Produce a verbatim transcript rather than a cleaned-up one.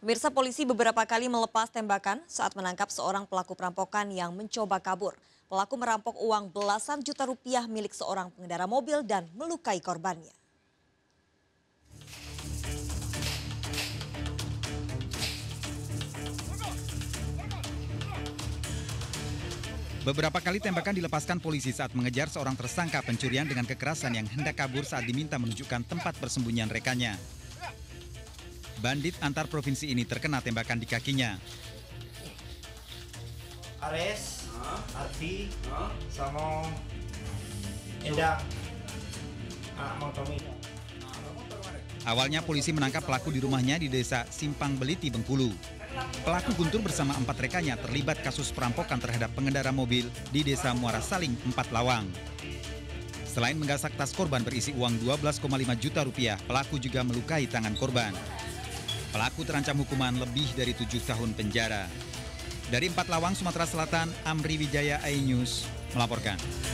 Pemirsa, polisi beberapa kali melepas tembakan saat menangkap seorang pelaku perampokan yang mencoba kabur. Pelaku merampok uang belasan juta rupiah milik seorang pengendara mobil dan melukai korbannya. Beberapa kali tembakan dilepaskan polisi saat mengejar seorang tersangka pencurian dengan kekerasan yang hendak kabur saat diminta menunjukkan tempat persembunyian rekannya. Bandit antar provinsi ini terkena tembakan di kakinya. Ares, Arfi, sama Endang, anak Mang Tommy. Awalnya polisi menangkap pelaku di rumahnya di desa Simpang Beliti, Bengkulu. Pelaku Guntur bersama empat rekannya terlibat kasus perampokan terhadap pengendara mobil di desa Muara Saling, Empat Lawang. Selain menggasak tas korban berisi uang dua belas koma lima juta rupiah, pelaku juga melukai tangan korban. Pelaku terancam hukuman lebih dari tujuh tahun penjara. Dari Empat Lawang, Sumatera Selatan, Amri Wijaya, iNews melaporkan.